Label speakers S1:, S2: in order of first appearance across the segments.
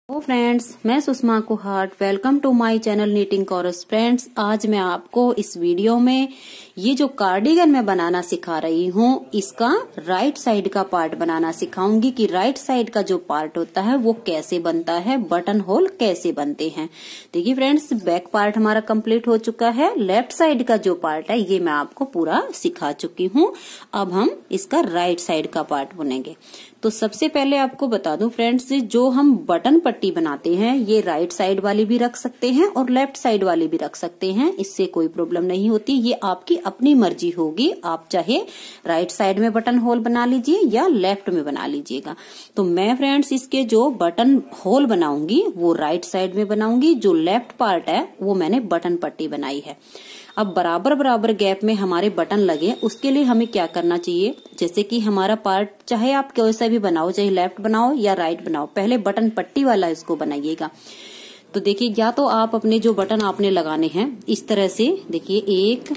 S1: Hello friends, मैं Sushma Kuhat. Welcome to my channel knitting courses. Friends, आज मैं आपको इस वीडियो में ये जो कार्डिगन मैं बनाना सिखा रही हूँ, इसका राइट साइड का पार्ट बनाना सिखाऊंगी कि राइट साइड का जो पार्ट होता है वो कैसे बनता है, बटन होल कैसे बनते हैं। देखिए फ्रेंड्स, बैक पार्ट हमारा कंप्लीट हो चुका है। लेफ्ट साइड का जो पार्ट है ये मैं आपको पूरा सिखा चुकी हूँ। अब हम इसका राइट साइड का पार्ट बुनेंगे। तो सबसे पहले आपको बता दूं फ्रेंड्स, जो हम बटन पट्टी बनाते हैं ये राइट साइड वाली भी रख सकते हैं और लेफ्ट साइड वाली भी रख सकते हैं। इससे कोई प्रॉब्लम नहीं होती, ये आपकी अपनी मर्जी होगी। आप चाहे राइट साइड में बटन होल बना लीजिए या लेफ्ट में बना लीजिएगा। तो मैं फ्रेंड्स इसके जो बटन होल बनाऊंगी वो राइट साइड में बनाऊंगी। जो लेफ्ट पार्ट है वो मैंने बटन पट्टी बनाई है। अब बराबर बराबर गैप में हमारे बटन लगे, उसके लिए हमें क्या करना चाहिए, जैसे कि हमारा पार्ट चाहे आप कैसा भी बनाओ, चाहे लेफ्ट बनाओ या राइट बनाओ, पहले बटन पट्टी वाला इसको बनाइएगा। तो देखिए, या तो आप अपने जो बटन आपने लगाने हैं इस तरह से देखिए, 1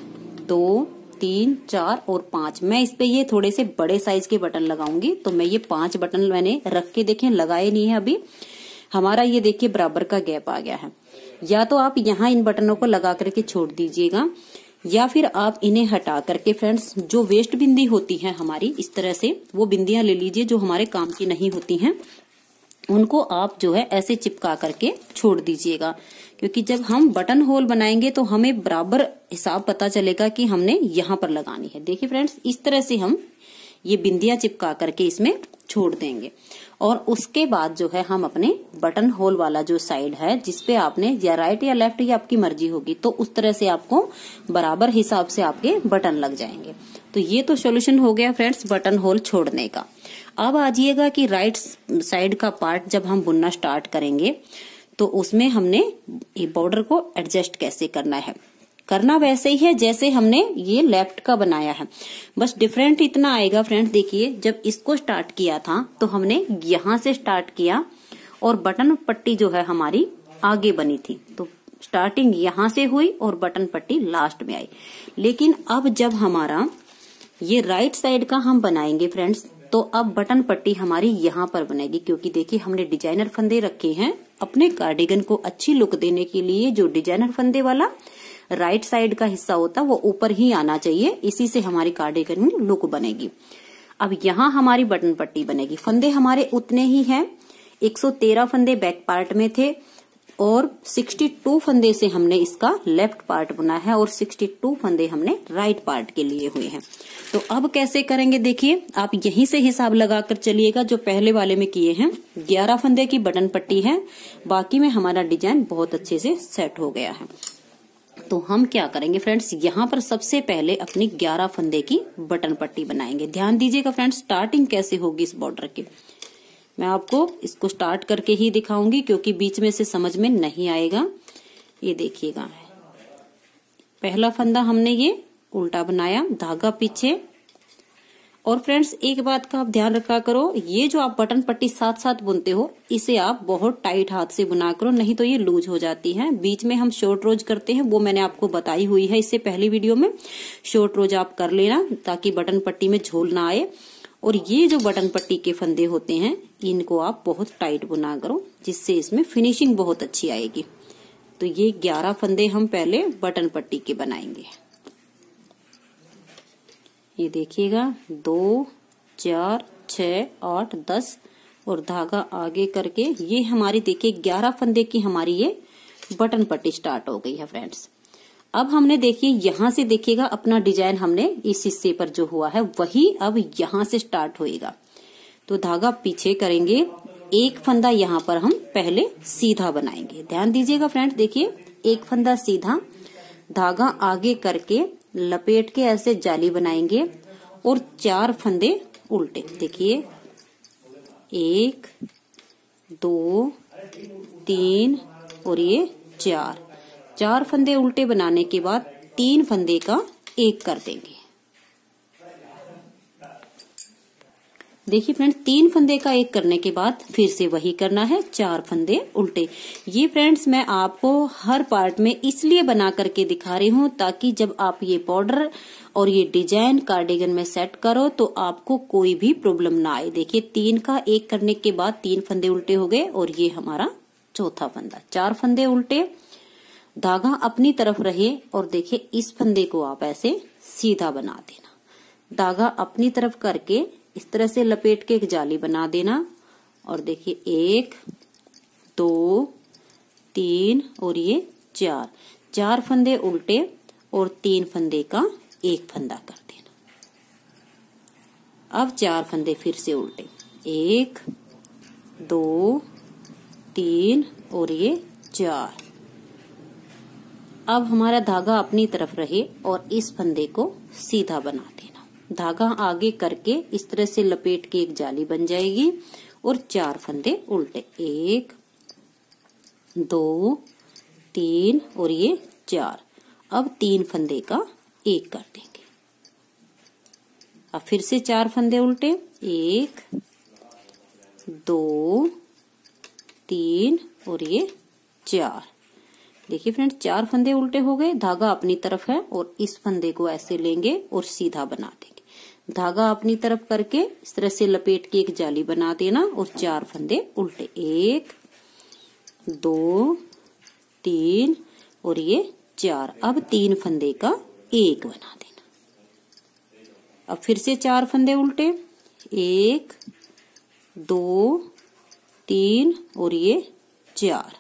S1: 2 3 4 और 5। मैं इस पे ये थोड़े से बड़े साइज के बटन लगाऊंगी। तो मैं ये 5 बटन मैंने रख के देखें लगाए नहीं है अभी। हमारा ये देखिए बराबर का गैप आ गया है। या तो आप यहाँ इन बटनों को लगा करके छोड़ दीजिएगा, या फिर आप इन्हें हटा करके फ्रेंड्स जो वेस्ट बिंदी होती है हमारी, इस तरह से वो बिंदियां ले लीजिए जो हमारे काम की नहीं होती हैं। उनको आप जो है ऐसे चिपका करके छोड़ दीजिएगा, क्योंकि जब हम बटन होल बनाएंगे तो हमें बराबर हिसाब पता चलेगा कि हमने यहाँ पर लगानी है। देखिए फ्रेंड्स, इस तरह से हम ये बिंदियां चिपका करके इसमें छोड़ देंगे। और उसके बाद जो है हम अपने बटन होल वाला जो साइड है जिसपे आपने या राइट या लेफ्ट, ये आपकी मर्जी होगी, तो उस तरह से आपको बराबर हिसाब से आपके बटन लग जाएंगे। तो ये तो सोल्यूशन हो गया फ्रेंड्स बटन होल छोड़ने का। अब आ जाइएगा कि राइट साइड का पार्ट जब हम बुनना स्टार्ट करेंगे तो उसमें हमने ये बॉर्डर को एडजस्ट कैसे करना है। करना वैसे ही है जैसे हमने ये लेफ्ट का बनाया है, बस डिफरेंट इतना आएगा फ्रेंड्स। देखिए, जब इसको स्टार्ट किया था तो हमने यहाँ से स्टार्ट किया और बटन पट्टी जो है हमारी आगे बनी थी, तो स्टार्टिंग यहाँ से हुई और बटन पट्टी लास्ट में आई। लेकिन अब जब हमारा ये राइट साइड का हम बनाएंगे फ्रेंड्स, तो अब बटन पट्टी हमारी यहाँ पर बनेगी, क्योंकि देखिए हमने डिजाइनर फंदे रखे हैं अपने कार्डिगन को अच्छी लुक देने के लिए। जो डिजाइनर फंदे वाला राइट साइड का हिस्सा होता है वो ऊपर ही आना चाहिए, इसी से हमारी कार्डिगन में लुक बनेगी। अब यहाँ हमारी बटन पट्टी बनेगी। फंदे हमारे उतने ही हैं, 113 फंदे बैक पार्ट में थे और 62 फंदे से हमने इसका लेफ्ट पार्ट बना है और 62 फंदे हमने राइट पार्ट के लिए हुए हैं। तो अब कैसे करेंगे, देखिए आप यहीं से हिसाब लगाकर चलिएगा। जो पहले वाले में किए हैं 11 फंदे की बटन पट्टी है, बाकी में हमारा डिजाइन बहुत अच्छे से सेट हो गया है। तो हम क्या करेंगे फ्रेंड्स, यहाँ पर सबसे पहले अपनी 11 फंदे की बटन पट्टी बनाएंगे। ध्यान दीजिएगा फ्रेंड्स, स्टार्टिंग कैसे होगी इस बॉर्डर की, मैं आपको इसको स्टार्ट करके ही दिखाऊंगी क्योंकि बीच में से समझ में नहीं आएगा। ये देखिएगा, पहला फंदा हमने ये उल्टा बनाया, धागा पीछे। और फ्रेंड्स एक बात का आप ध्यान रखा करो, ये जो आप बटन पट्टी साथ साथ बुनते हो इसे आप बहुत टाइट हाथ से बुना करो, नहीं तो ये लूज हो जाती है। बीच में हम शॉर्ट रोज करते हैं, वो मैंने आपको बताई हुई है इससे पहली वीडियो में। शॉर्ट रोज आप कर लेना ताकि बटन पट्टी में झोल ना आए। और ये जो बटन पट्टी के फंदे होते हैं इनको आप बहुत टाइट बुना करो, जिससे इसमें फिनिशिंग बहुत अच्छी आएगी। तो ये 11 फंदे हम पहले बटन पट्टी के बनाएंगे। ये देखिएगा, 2 4 6 8 10 और धागा आगे करके ये हमारी देखिए 11 फंदे की हमारी ये बटन पट्टी स्टार्ट हो गई है फ्रेंड्स। अब हमने देखिए यहाँ से देखिएगा अपना डिजाइन हमने इस हिस्से पर जो हुआ है वही अब यहाँ से स्टार्ट होएगा। तो धागा पीछे करेंगे, एक फंदा यहाँ पर हम पहले सीधा बनाएंगे। ध्यान दीजिएगा फ्रेंड्स, देखिए एक फंदा सीधा, धागा आगे करके लपेट के ऐसे जाली बनाएंगे और 4 फंदे उल्टे। देखिए 1 2 3 और ये 4 फंदे उल्टे बनाने के बाद 3 फंदे का एक कर देंगे। देखिए फ्रेंड्स 3 फंदे का एक करने के बाद फिर से वही करना है, 4 फंदे उल्टे। ये फ्रेंड्स मैं आपको हर पार्ट में इसलिए बना करके दिखा रही हूँ ताकि जब आप ये बॉर्डर और ये डिजाइन कार्डिगन में सेट करो तो आपको कोई भी प्रॉब्लम ना आए। देखिए 3 का एक करने के बाद 3 फंदे उल्टे हो गए और ये हमारा चौथा फंदा, 4 फंदे उल्टे, धागा अपनी तरफ रहे और देखिए इस फंदे को आप ऐसे सीधा बना देना, धागा अपनी तरफ करके इस तरह से लपेट के एक जाली बना देना और देखिए 1 2 3 और ये 4 फंदे उल्टे और 3 फंदे का एक फंदा कर देना। अब 4 फंदे फिर से उल्टे, 1 2 3 और ये 4। अब हमारा धागा अपनी तरफ रहे और इस फंदे को सीधा बना देना, धागा आगे करके इस तरह से लपेट के एक जाली बन जाएगी और 4 फंदे उल्टे, 1 2 3 और ये 4। अब 3 फंदे का एक कर देंगे। अब फिर से 4 फंदे उल्टे, 1 2 3 और ये 4। देखिए फ्रेंड्स 4 फंदे उल्टे हो गए, धागा अपनी तरफ है और इस फंदे को ऐसे लेंगे और सीधा बना देंगे, धागा अपनी तरफ करके इस तरह से लपेट के एक जाली बना देना और 4 फंदे उल्टे, 1 2 3 और ये 4। अब 3 फंदे का एक बना देना। अब फिर से 4 फंदे उल्टे, 1 2 3 और ये 4।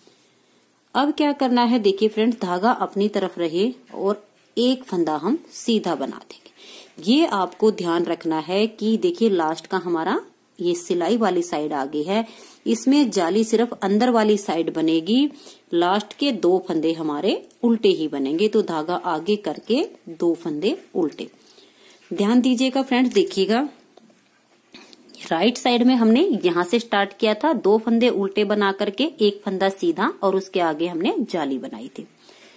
S1: अब क्या करना है, देखिए फ्रेंड्स धागा अपनी तरफ रहे और एक फंदा हम सीधा बना देंगे। ये आपको ध्यान रखना है कि देखिए लास्ट का हमारा ये सिलाई वाली साइड आगे है, इसमें जाली सिर्फ अंदर वाली साइड बनेगी, लास्ट के 2 फंदे हमारे उल्टे ही बनेंगे। तो धागा आगे करके 2 फंदे उल्टे। ध्यान दीजिएगा फ्रेंड्स, देखिएगा राइट साइड में हमने यहाँ से स्टार्ट किया था, 2 फंदे उल्टे बना करके एक फंदा सीधा और उसके आगे हमने जाली बनाई थी।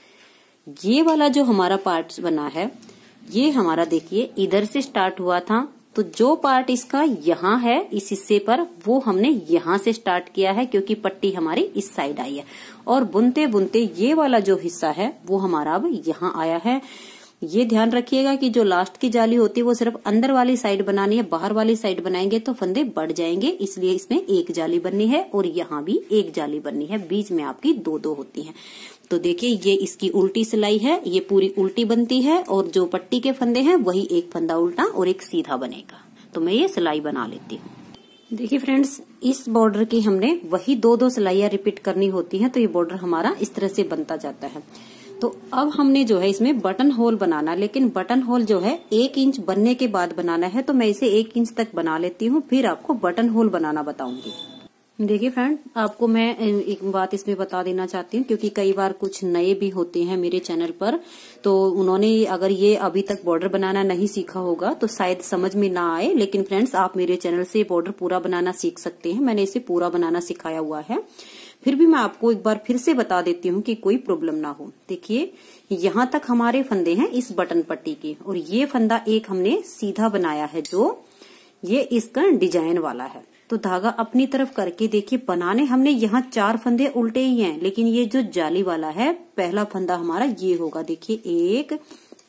S1: ये वाला जो हमारा पार्ट बना है ये हमारा देखिए इधर से स्टार्ट हुआ था, तो जो पार्ट इसका यहाँ है इस हिस्से पर वो हमने यहाँ से स्टार्ट किया है क्योंकि पट्टी हमारी इस साइड आई है और बुनते बुनते ये वाला जो हिस्सा है वो हमारा अब यहाँ आया है। ये ध्यान रखिएगा कि जो लास्ट की जाली होती है वो सिर्फ अंदर वाली साइड बनानी है, बाहर वाली साइड बनाएंगे तो फंदे बढ़ जाएंगे, इसलिए इसमें एक जाली बननी है और यहाँ भी एक जाली बननी है, बीच में आपकी 2-2 होती हैं। तो देखिए ये इसकी उल्टी सिलाई है, ये पूरी उल्टी बनती है और जो पट्टी के फंदे हैं वही एक फंदा उल्टा और एक सीधा बनेगा। तो मैं ये सिलाई बना लेती हूँ। देखिए फ्रेंड्स इस बॉर्डर की हमने वही 2-2 सिलाइयां रिपीट करनी होती हैं, तो ये बॉर्डर हमारा इस तरह से बनता जाता है। तो अब हमने जो है इसमें बटन होल बनाना, लेकिन बटन होल जो है 1 इंच बनने के बाद बनाना है, तो मैं इसे 1 इंच तक बना लेती हूँ, फिर आपको बटन होल बनाना बताऊंगी। देखिए फ्रेंड आपको मैं एक बात इसमें बता देना चाहती हूँ क्योंकि कई बार कुछ नए भी होते हैं मेरे चैनल पर, तो उन्होंने अगर ये अभी तक बॉर्डर बनाना नहीं सीखा होगा तो शायद समझ में ना आए, लेकिन फ्रेंड्स आप मेरे चैनल से बॉर्डर पूरा बनाना सीख सकते हैं, मैंने इसे पूरा बनाना सिखाया हुआ है। फिर भी मैं आपको एक बार फिर से बता देती हूँ कि कोई प्रॉब्लम ना हो। देखिए यहाँ तक हमारे फंदे हैं इस बटन पट्टी के और ये फंदा एक हमने सीधा बनाया है जो ये इसका डिजाइन वाला है। तो धागा अपनी तरफ करके देखिए बनाने हमने यहाँ 4 फंदे उल्टे ही हैं, लेकिन ये जो जाली वाला है पहला फंदा हमारा ये होगा। देखिए 1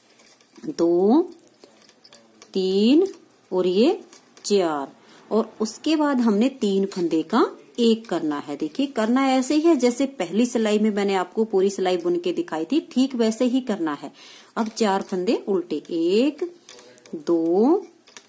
S1: 2 3 और ये 4 और उसके बाद हमने 3 फंदे का एक करना है। देखिए करना ऐसे ही है जैसे पहली सिलाई में मैंने आपको पूरी सिलाई बुन के दिखाई थी, ठीक वैसे ही करना है। अब 4 फंदे उल्टे, 1 2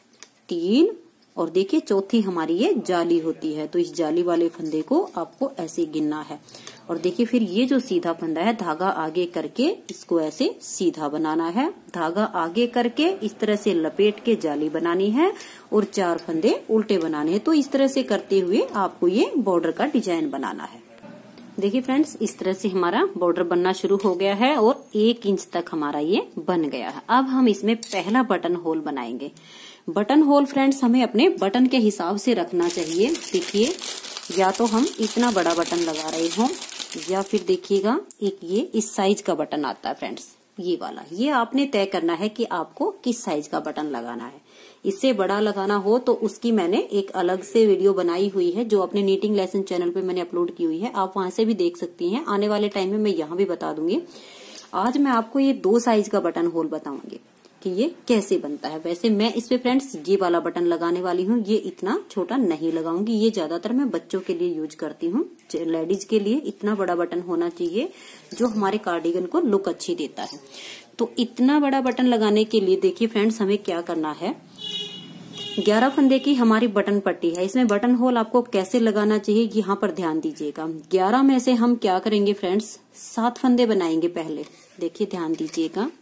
S1: 3 और देखिए चौथी हमारी ये जाली होती है, तो इस जाली वाले फंदे को आपको ऐसे गिनना है। और देखिए फिर ये जो सीधा फंदा है धागा आगे करके इसको ऐसे सीधा बनाना है, धागा आगे करके इस तरह से लपेट के जाली बनानी है और 4 फंदे उल्टे बनाने हैं। तो इस तरह से करते हुए आपको ये बॉर्डर का डिजाइन बनाना है। देखिए फ्रेंड्स इस तरह से हमारा बॉर्डर बनना शुरू हो गया है और 1 इंच तक हमारा ये बन गया है। अब हम इसमें पहला बटन होल बनाएंगे। बटन होल फ्रेंड्स हमें अपने बटन के हिसाब से रखना चाहिए। देखिए या तो हम इतना बड़ा बटन लगा रहे हों या फिर देखिएगा एक ये इस साइज का बटन आता है फ्रेंड्स, ये वाला, ये आपने तय करना है कि आपको किस साइज का बटन लगाना है। इससे बड़ा लगाना हो तो उसकी मैंने एक अलग से वीडियो बनाई हुई है, जो अपने नीटिंग लेसन चैनल पे मैंने अपलोड की हुई है, आप वहां से भी देख सकती हैं। आने वाले टाइम में मैं यहाँ भी बता दूंगी। आज मैं आपको ये 2 साइज का बटन होल बताऊंगी कि ये कैसे बनता है। वैसे मैं इस पे फ्रेंड्स ये वाला बटन लगाने वाली हूँ, ये इतना छोटा नहीं लगाऊंगी, ये ज्यादातर मैं बच्चों के लिए यूज करती हूँ। लेडीज के लिए इतना बड़ा बटन होना चाहिए जो हमारे कार्डिगन को लुक अच्छी देता है। तो इतना बड़ा बटन लगाने के लिए देखिए फ्रेंड्स हमें क्या करना है। 11 फंदे की हमारी बटन पट्टी है, इसमें बटन होल आपको कैसे लगाना चाहिए यहाँ पर ध्यान दीजिएगा। 11 में से हम क्या करेंगे फ्रेंड्स, 7 फंदे बनाएंगे पहले। देखिए ध्यान दीजिएगा,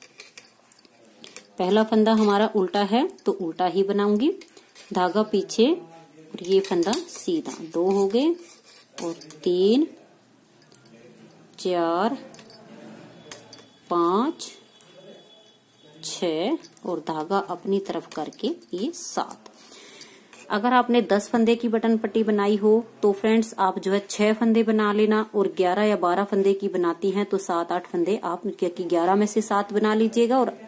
S1: पहला फंदा हमारा उल्टा है तो उल्टा ही बनाऊंगी, धागा पीछे और ये फंदा सीधा। 2 हो गए और 3 4 5 6 और धागा अपनी तरफ करके ये 7। अगर आपने 10 फंदे की बटन पट्टी बनाई हो तो फ्रेंड्स आप जो है 6 फंदे बना लेना, और 11 या 12 फंदे की बनाती हैं तो 7-8 फंदे आप, क्योंकि 11 में से 7 बना लीजिएगा और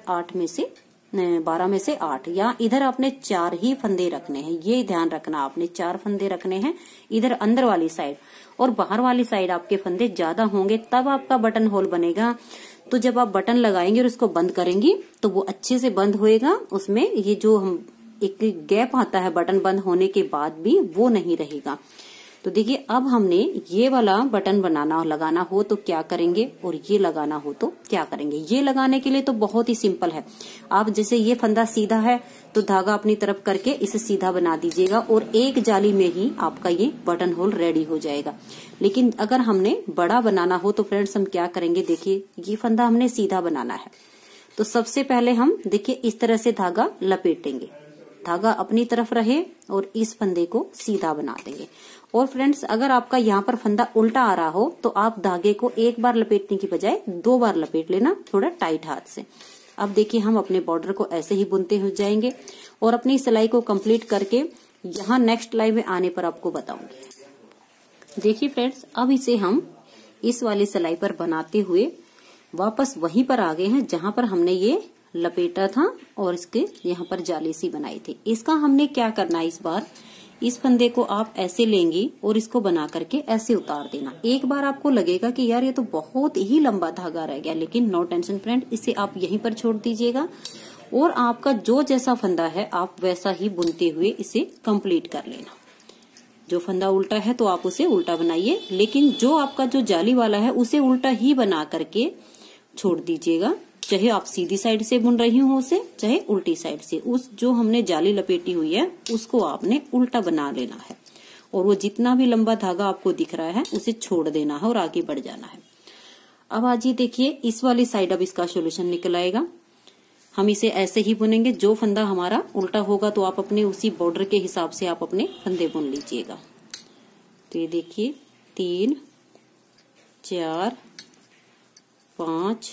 S1: 12 में से 8, या इधर आपने 4 ही फंदे रखने हैं, ये ध्यान रखना। आपने 4 फंदे रखने हैं इधर अंदर वाली साइड, और बाहर वाली साइड आपके फंदे ज्यादा होंगे तब आपका बटन होल बनेगा। तो जब आप बटन लगाएंगे और इसको बंद करेंगी तो वो अच्छे से बंद होएगा, उसमें ये जो हम एक गैप आता है बटन बंद होने के बाद भी वो नहीं रहेगा। तो देखिए अब हमने ये वाला बटन लगाना हो तो क्या करेंगे, और ये लगाना हो तो क्या करेंगे। ये लगाने के लिए तो बहुत ही सिंपल है। आप जैसे ये फंदा सीधा है तो धागा अपनी तरफ करके इसे सीधा बना दीजिएगा और एक जाली में ही आपका ये बटन होल रेडी हो जाएगा। लेकिन अगर हमने बड़ा बनाना हो तो फ्रेंड्स हम क्या करेंगे, देखिए ये फंदा हमने सीधा बनाना है तो सबसे पहले हम देखिए इस तरह से धागा लपेटेंगे, धागा अपनी तरफ रहे और इस फंदे को सीधा बना देंगे। और फ्रेंड्स अगर आपका यहाँ पर फंदा उल्टा आ रहा हो तो आप धागे को एक बार लपेटने की बजाय 2 बार लपेट लेना, थोड़ा टाइट हाथ से। अब देखिए हम अपने बॉर्डर को ऐसे ही बुनते हो जाएंगे और अपनी सिलाई को कंप्लीट करके यहाँ नेक्स्ट लाइन में आने पर आपको बताऊंगी। देखिए फ्रेंड्स अब इसे हम इस वाली सिलाई पर बनाते हुए वापस वहीं पर आ गए हैं जहां पर हमने ये लपेटा था और इसके यहाँ पर जाली सी बनाई थी। इसका हमने क्या करना है, इस बार इस फंदे को आप ऐसे लेंगी और इसको बना करके ऐसे उतार देना। एक बार आपको लगेगा कि यार ये तो बहुत ही लंबा धागा रह गया, लेकिन नो टेंशन फ्रेंड, इसे आप यहीं पर छोड़ दीजिएगा और आपका जो जैसा फंदा है आप वैसा ही बुनते हुए इसे कंप्लीट कर लेना। जो फंदा उल्टा है तो आप उसे उल्टा बनाइए, लेकिन जो आपका जो जाली वाला है उसे उल्टा ही बना करके छोड़ दीजिएगा। चाहे आप सीधी साइड से बुन रही हो उसे, चाहे उल्टी साइड से, उस जो हमने जाली लपेटी हुई है उसको आपने उल्टा बना लेना है और वो जितना भी लंबा धागा आपको दिख रहा है उसे छोड़ देना है और आगे बढ़ जाना है। अब आज ये देखिए इस वाली साइड अब इसका सोल्यूशन निकल आएगा। हम इसे ऐसे ही बुनेंगे, जो फंदा हमारा उल्टा होगा तो आप अपने उसी बॉर्डर के हिसाब से आप अपने फंदे बुन लीजिएगा। तो ये देखिए 3 4 5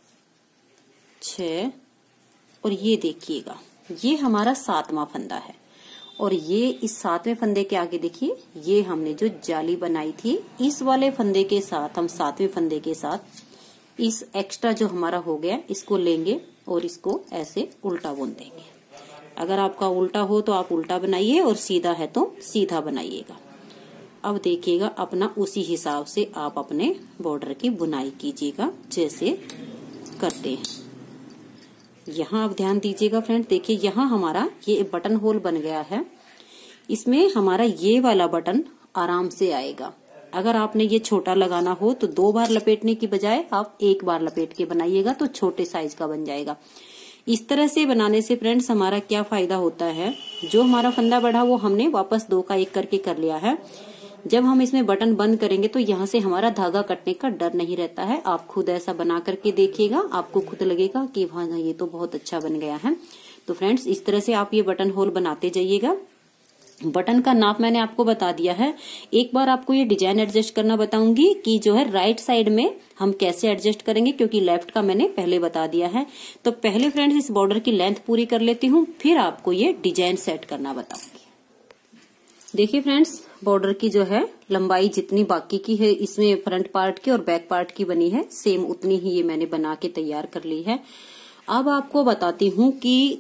S1: 6 और ये देखिएगा ये हमारा 7वां फंदा है और ये इस 7वें फंदे के आगे देखिए ये हमने जो जाली बनाई थी इस वाले फंदे के साथ हम 7वें फंदे के साथ इस एक्स्ट्रा जो हमारा हो गया इसको लेंगे और इसको ऐसे उल्टा बुन देंगे। अगर आपका उल्टा हो तो आप उल्टा बनाइए और सीधा है तो सीधा बनाइएगा। अब देखिएगा अपना उसी हिसाब से आप अपने बॉर्डर की बुनाई कीजिएगा जैसे करते हैं। यहाँ आप ध्यान दीजिएगा फ्रेंड, देखिए यहाँ हमारा ये बटन होल बन गया है, इसमें हमारा ये वाला बटन आराम से आएगा। अगर आपने ये छोटा लगाना हो तो 2 बार लपेटने की बजाय आप 1 बार लपेट के बनाइएगा तो छोटे साइज का बन जाएगा। इस तरह से बनाने से फ्रेंड्स हमारा क्या फायदा होता है, जो हमारा फंदा बढ़ा वो हमने वापस 2 का 1 करके कर लिया है। जब हम इसमें बटन बंद करेंगे तो यहाँ से हमारा धागा कटने का डर नहीं रहता है। आप खुद ऐसा बना करके देखिएगा, आपको खुद लगेगा कि हाँ ये तो बहुत अच्छा बन गया है। तो फ्रेंड्स इस तरह से आप ये बटन होल बनाते जाइएगा। बटन का नाप मैंने आपको बता दिया है। एक बार आपको ये डिजाइन एडजस्ट करना बताऊंगी कि जो है राइट साइड में हम कैसे एडजस्ट करेंगे, क्योंकि लेफ्ट का मैंने पहले बता दिया है। तो पहले फ्रेंड्स इस बॉर्डर की लेंथ पूरी कर लेती हूँ, फिर आपको ये डिजाइन सेट करना बताऊंगी। देखिए फ्रेंड्स बॉर्डर की जो है लंबाई जितनी बाकी की है इसमें फ्रंट पार्ट की और बैक पार्ट की बनी है, सेम उतनी ही ये मैंने बना के तैयार कर ली है। अब आपको बताती हूँ कि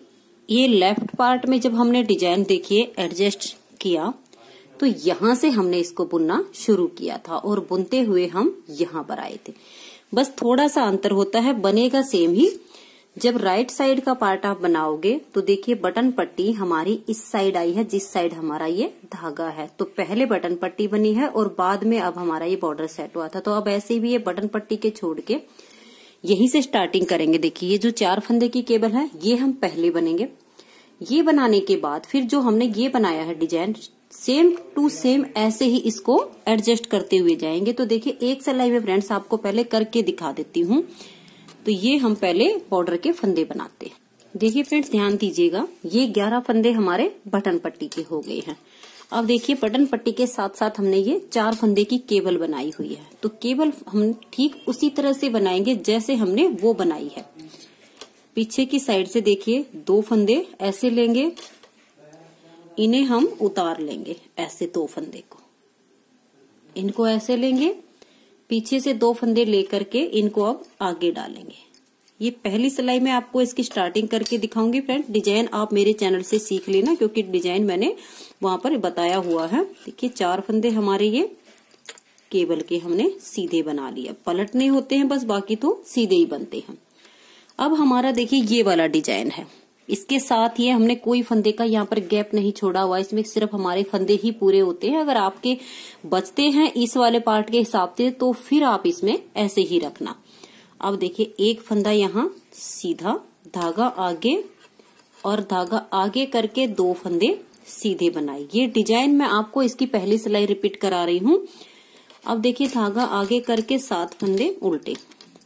S1: ये लेफ्ट पार्ट में जब हमने डिजाइन देखिए एडजस्ट किया तो यहाँ से हमने इसको बुनना शुरू किया था और बुनते हुए हम यहाँ पर आए थे। बस थोड़ा सा अंतर होता है, बनेगा सेम ही। जब राइट साइड का पार्ट आप बनाओगे तो देखिए बटन पट्टी हमारी इस साइड आई है, जिस साइड हमारा ये धागा है। तो पहले बटन पट्टी बनी है और बाद में अब हमारा ये बॉर्डर सेट हुआ था। तो अब ऐसे भी ये बटन पट्टी के छोड़ के यहीं से स्टार्टिंग करेंगे। देखिए ये जो 4 फंदे की केबल है ये हम पहले बनेंगे। ये बनाने के बाद फिर जो हमने ये बनाया है डिजाइन सेम टू सेम ऐसे ही इसको एडजस्ट करते हुए जाएंगे। तो देखिए एक सिलाई में फ्रेंड्स आपको पहले करके दिखा देती हूँ। तो ये हम पहले बॉर्डर के फंदे बनाते हैं। देखिए फ्रेंड्स ध्यान दीजिएगा, ये 11 फंदे हमारे बटन पट्टी के हो गए हैं। अब देखिए बटन पट्टी के साथ साथ हमने ये 4 फंदे की केबल बनाई हुई है। तो केबल हम ठीक उसी तरह से बनाएंगे जैसे हमने वो बनाई है। पीछे की साइड से देखिए 2 फंदे ऐसे लेंगे, इन्हें हम उतार लेंगे ऐसे 2 फंदे को, इनको ऐसे लेंगे, पीछे से 2 फंदे लेकर के इनको अब आगे डालेंगे। ये पहली सिलाई में आपको इसकी स्टार्टिंग करके दिखाऊंगी फ्रेंड। डिजाइन आप मेरे चैनल से सीख लेना क्योंकि डिजाइन मैंने वहां पर बताया हुआ है। देखिए 4 फंदे हमारे ये केबल के हमने सीधे बना लिया, पलटने होते हैं बस, बाकी तो सीधे ही बनते हैं। अब हमारा देखिए ये वाला डिजाइन है, इसके साथ ये हमने कोई फंदे का यहाँ पर गैप नहीं छोड़ा हुआ, इसमें सिर्फ हमारे फंदे ही पूरे होते हैं। अगर आपके बचते हैं इस वाले पार्ट के हिसाब से तो फिर आप इसमें ऐसे ही रखना। अब देखिए एक फंदा यहाँ सीधा, धागा आगे और धागा आगे करके 2 फंदे सीधे बनाए। ये डिजाइन मैं आपको इसकी पहली सिलाई रिपीट करा रही हूँ। अब देखिए धागा आगे करके 7 फंदे उल्टे,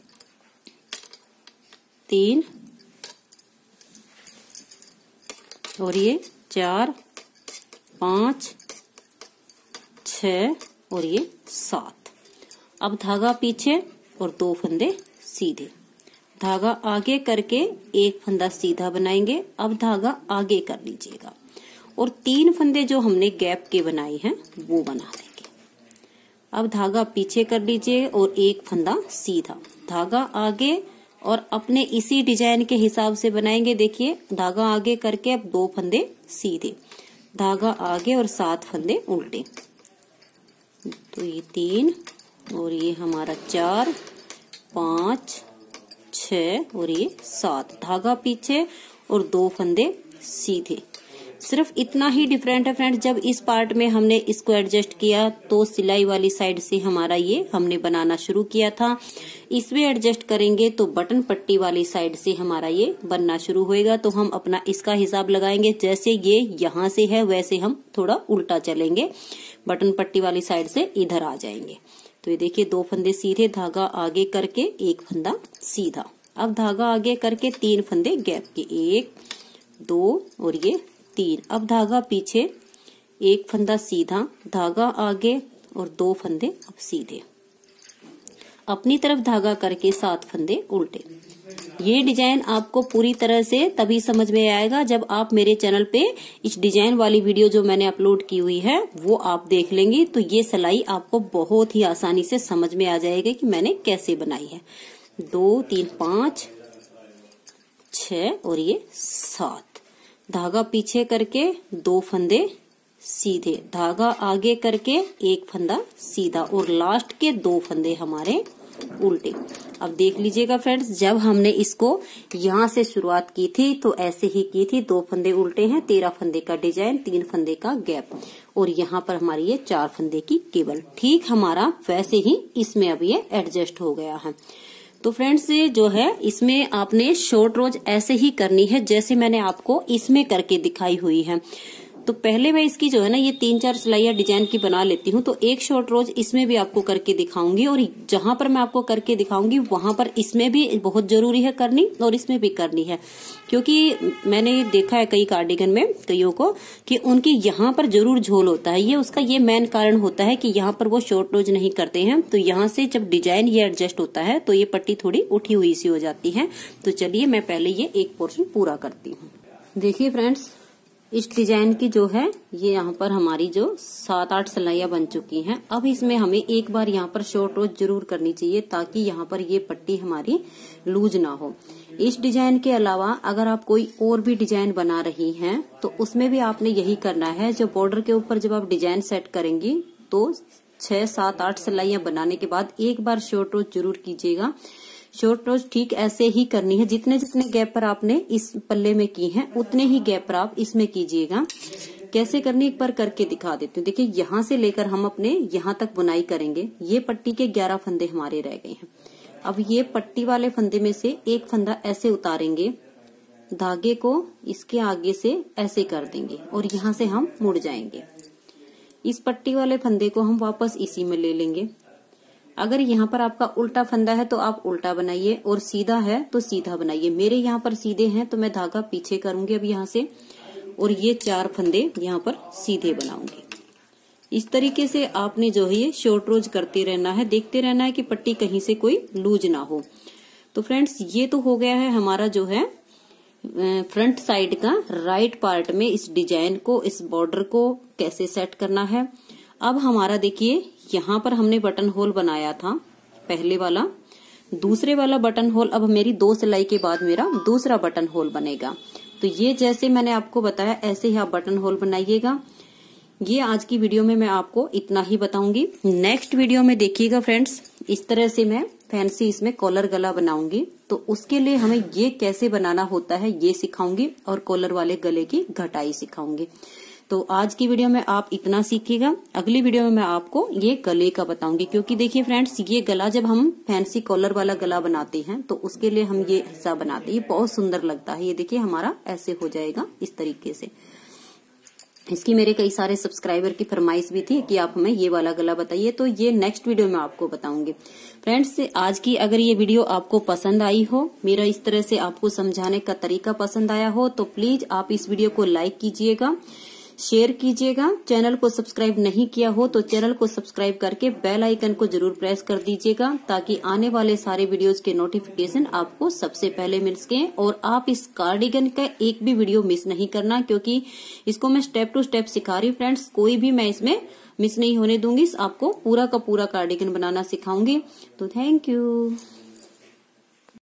S1: 3 और ये 4, 5, 6 और ये 7। अब धागा पीछे और 2 फंदे सीधे, धागा आगे करके 1 फंदा सीधा बनाएंगे। अब धागा आगे कर लीजिएगा और 3 फंदे जो हमने गैप के बनाए हैं वो बना देंगे। अब धागा पीछे कर लीजिए और 1 फंदा सीधा, धागा आगे और अपने इसी डिजाइन के हिसाब से बनाएंगे। देखिए धागा आगे करके अब 2 फंदे सीधे, धागा आगे और 7 फंदे उल्टे। तो ये 3 और ये हमारा 4, 5, 6 और ये 7, धागा पीछे और 2 फंदे सीधे। सिर्फ इतना ही डिफरेंट है फ्रेंड्स। जब इस पार्ट में हमने इसको एडजस्ट किया तो सिलाई वाली साइड से हमारा ये हमने बनाना शुरू किया था, इसमें एडजस्ट करेंगे तो बटन पट्टी वाली साइड से हमारा ये बनना शुरू होएगा। तो हम अपना इसका हिसाब लगाएंगे, जैसे ये यहाँ से है वैसे हम थोड़ा उल्टा चलेंगे, बटन पट्टी वाली साइड से इधर आ जाएंगे। तो ये देखिए 2 फंदे सीधे, धागा आगे करके 1 फंदा सीधा। अब धागा आगे करके 3 फंदे गैप के, 1, 2 और ये 3। अब धागा पीछे 1 फंदा सीधा, धागा आगे और 2 फंदे अब सीधे, अपनी तरफ धागा करके 7 फंदे उल्टे। ये डिजाइन आपको पूरी तरह से तभी समझ में आएगा जब आप मेरे चैनल पे इस डिजाइन वाली वीडियो जो मैंने अपलोड की हुई है वो आप देख लेंगे। तो ये सिलाई आपको बहुत ही आसानी से समझ में आ जाएगा कि मैंने कैसे बनाई है। 2, 3, 5, 6 और ये 7, धागा पीछे करके 2 फंदे सीधे, धागा आगे करके 1 फंदा सीधा और लास्ट के 2 फंदे हमारे उल्टे। अब देख लीजिएगा फ्रेंड्स, जब हमने इसको यहाँ से शुरुआत की थी तो ऐसे ही की थी, 2 फंदे उल्टे हैं, 13 फंदे का डिजाइन, 3 फंदे का गैप और यहाँ पर हमारी ये 4 फंदे की केबल। ठीक हमारा वैसे ही इसमें अब ये एडजस्ट हो गया है। तो फ्रेंड्स ये जो है इसमें आपने शॉर्ट रोज ऐसे ही करनी है जैसे मैंने आपको इसमें करके दिखाई हुई है। तो पहले मैं इसकी जो है ना ये 3-4 सिलाइयां डिजाइन की बना लेती हूँ, तो एक शॉर्ट रोज इसमें भी आपको करके दिखाऊंगी और जहां पर मैं आपको करके दिखाऊंगी वहां पर इसमें भी बहुत जरूरी है करनी और इसमें भी करनी है, क्योंकि मैंने देखा है कई कार्डिगन में कईयों को कि उनकी यहाँ पर जरूर झोल होता है। ये उसका ये मेन कारण होता है कि यहाँ पर वो शॉर्ट रोज नहीं करते हैं, तो यहाँ से जब डिजाइन ये एडजस्ट होता है तो ये पट्टी थोड़ी उठी हुई सी हो जाती है। तो चलिए मैं पहले ये एक पोर्शन पूरा करती हूँ। देखिए फ्रेंड्स इस डिजाइन की जो है ये यहाँ पर हमारी जो 7-8 सिलाइयां बन चुकी हैं। अब इसमें हमें एक बार यहाँ पर शॉर्ट रोज जरूर करनी चाहिए ताकि यहाँ पर ये पट्टी हमारी लूज ना हो। इस डिजाइन के अलावा अगर आप कोई और भी डिजाइन बना रही हैं तो उसमें भी आपने यही करना है। जो बॉर्डर के ऊपर जब आप डिजाइन सेट करेंगी तो 6-7-8 सिलाइयां बनाने के बाद एक बार शॉर्ट रोज जरूर कीजिएगा। शॉर्ट रोज ठीक ऐसे ही करनी है, जितने जितने गैप पर आपने इस पल्ले में की हैं उतने ही गैप पर आप इसमें कीजिएगा। कैसे करनी एक बार करके दिखा देती हूँ। देखिए यहाँ से लेकर हम अपने यहाँ तक बुनाई करेंगे। ये पट्टी के 11 फंदे हमारे रह गए हैं। अब ये पट्टी वाले फंदे में से एक फंदा ऐसे उतारेंगे, धागे को इसके आगे से ऐसे कर देंगे और यहाँ से हम मुड़ जाएंगे। इस पट्टी वाले फंदे को हम वापस इसी में ले लेंगे। अगर यहाँ पर आपका उल्टा फंदा है तो आप उल्टा बनाइए और सीधा है तो सीधा बनाइए। मेरे यहाँ पर सीधे हैं तो मैं धागा पीछे करूंगी अब यहाँ से, और ये 4 फंदे यहाँ पर सीधे बनाऊंगी। इस तरीके से आपने जो है ये शॉर्ट रोज करते रहना है, देखते रहना है कि पट्टी कहीं से कोई लूज ना हो। तो फ्रेंड्स ये तो हो गया है हमारा जो है फ्रंट साइड का राइट पार्ट में इस डिजाइन को, इस बॉर्डर को कैसे सेट करना है। अब हमारा देखिए यहाँ पर हमने बटन होल बनाया था पहले वाला, दूसरे वाला बटन होल अब मेरी 2 सिलाई के बाद मेरा दूसरा बटन होल बनेगा। तो ये जैसे मैंने आपको बताया ऐसे ही आप बटन होल बनाइएगा। ये आज की वीडियो में मैं आपको इतना ही बताऊंगी। नेक्स्ट वीडियो में देखिएगा फ्रेंड्स, इस तरह से मैं फैंसी इसमें कॉलर गला बनाऊंगी। तो उसके लिए हमें ये कैसे बनाना होता है ये सिखाऊंगी और कॉलर वाले गले की घटाई सिखाऊंगी। तो आज की वीडियो में आप इतना सीखिएगा। अगली वीडियो में मैं आपको ये गले का बताऊंगी, क्योंकि देखिए फ्रेंड्स ये गला जब हम फैंसी कॉलर वाला गला बनाते हैं तो उसके लिए हम ये हिस्सा बनाते हैं। ये बहुत सुंदर लगता है। ये देखिए हमारा ऐसे हो जाएगा इस तरीके से। इसकी मेरे कई सारे सब्सक्राइबर की फरमाइश भी थी कि आप हमें ये वाला गला बताइए, तो ये नेक्स्ट वीडियो में आपको बताऊंगी। फ्रेंड्स आज की अगर ये वीडियो आपको पसंद आई हो, मेरा इस तरह से आपको समझाने का तरीका पसंद आया हो, तो प्लीज आप इस वीडियो को लाइक कीजिएगा, शेयर कीजिएगा। चैनल को सब्सक्राइब नहीं किया हो तो चैनल को सब्सक्राइब करके बेल आइकन को जरूर प्रेस कर दीजिएगा, ताकि आने वाले सारे वीडियोस के नोटिफिकेशन आपको सबसे पहले मिल सके। और आप इस कार्डिगन का एक भी वीडियो मिस नहीं करना, क्योंकि इसको मैं स्टेप टू स्टेप सिखा रही हूँ फ्रेंड्स। कोई भी मैं इसमें मिस नहीं होने दूंगी। आपको पूरा का पूरा कार्डिगन बनाना सिखाऊंगी। तो थैंक यू।